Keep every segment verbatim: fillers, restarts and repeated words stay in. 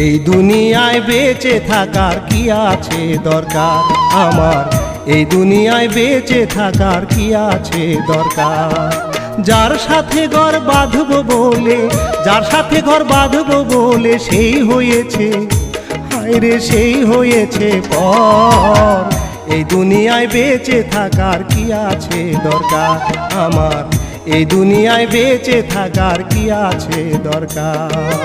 এই দুনিয়ায় বেঁচে থাকার কি আছে দরকার আমার, এই দুনিয়ায় বেঁচে থাকার কি আছে দরকার। যার সাথে ঘর বাঁধব বলে, যার সাথে ঘর বাঁধব বলে সেই হয়েছে, হায় রে সেই হয়েছে পর। এই দুনিয়ায় বেঁচে থাকার কি আছে দরকার আমার, এই দুনিয়ায় বেঁচে থাকার কি আছে দরকার।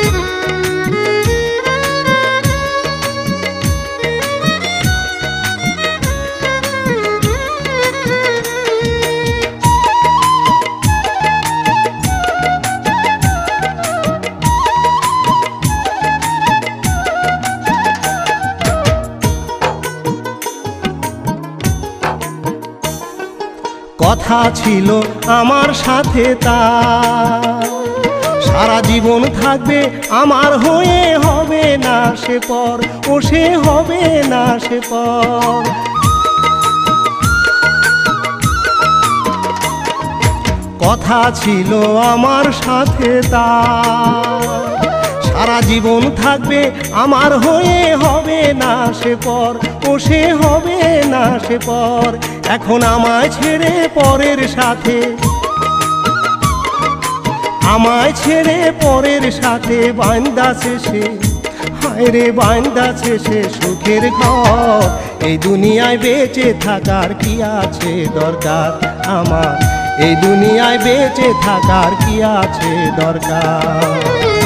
কথা ছিল আমার সাথে তার, সারা জীবন থাকবে আমার হয়ে, হবে না সে পর, ও সে হবে না সে পর। কথা ছিল আমার সাথে তার, সারা জীবন থাকবে আমার হয়ে, হবে না সে পর, ও সে হবে না সে পর। এখন আমায় ছেড়ে পরের সাথে, আমায় ছেড়ে পরের সাথে বাঁধাছে সে, হায় রে বাঁধাছে সে সুখের ঘর। এই দুনিয়ায় বেঁচে থাকার কি আছে দরকার আমার, এই দুনিয়ায় বেঁচে থাকার কি আছে দরকার।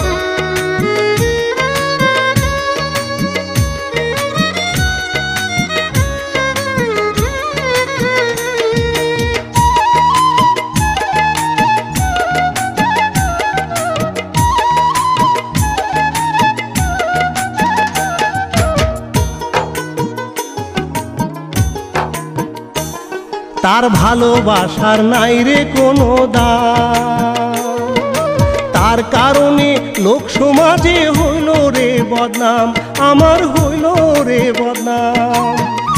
তার ভালোবাসার নাই রে কোনো দাম, তার কারণে লোক সমাজে হইল রে বদনাম, আমার হইল রে বদনাম।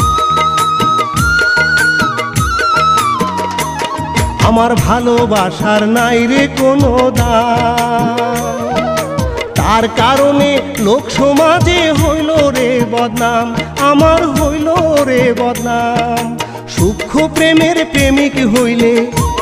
আমার ভালোবাসার নাই রে কোনো দাম, তার কারণে লোক সমাজে হইল রে বদনাম, আমার হইল রে বদনাম। সূক্ষ্ম প্রেমের প্রেমিক হইলে,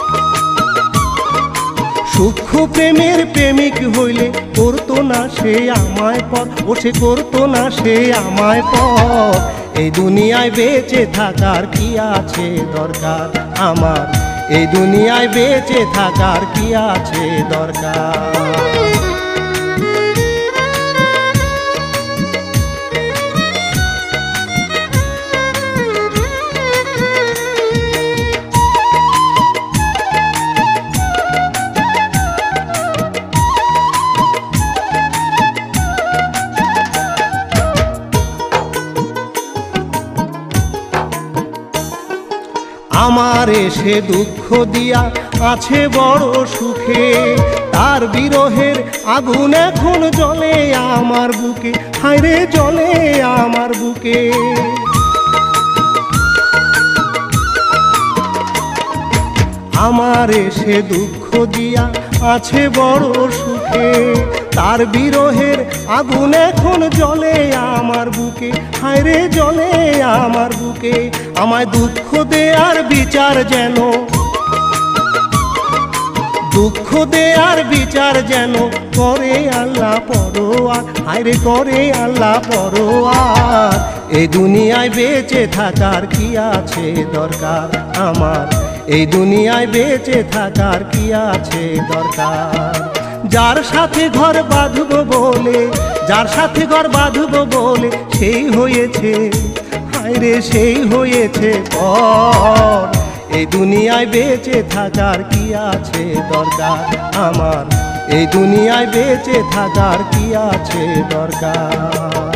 সূক্ষ্ম প্রেমের প্রেমিক হইলে করতো না সে আমায় পর, ও সে করতো না সে আমায় পর। এই দুনিয়ায় বেঁচে থাকার কি আছে দরকার আমার, এই দুনিয়ায় বেঁচে থাকার কি আছে দরকার। আমার এসে দুঃখ দিয়া আছে বড় সুখে, তার বিরহের আগুন এখন জ্বলে আমার বুকে, হায় রে জ্বলে আমার বুকে। আমার এসে দুঃখ দিয়া আছে বড় সুখে, তার বিরহের আগুন এখন জ্বলে আমার বুকে, হায় রে জ্বলে আমার বুকে। আমায় দুঃখ দেয়ার বিচার যেন, দুঃখ দেয়ার বিচার যেন করে আল্লাহ পরোয়ার, হায় রে করে আল্লাহ পরোয়ার। এই দুনিয়ায় বেঁচে থাকার কি আছে দরকার আমার, এই দুনিয়ায় বেঁচে থাকার কি আছে দরকার। যার সাথে ঘর বাঁধব বলে, যার সাথে ঘর বাঁধব বলে সেই হয়েছে, হায় রে সেই হয়েছে পর। এই দুনিয়ায় বেঁচে থাকার কি আছে দরকার আমার, এই দুনিয়ায় বেঁচে থাকার কি আছে দরকার।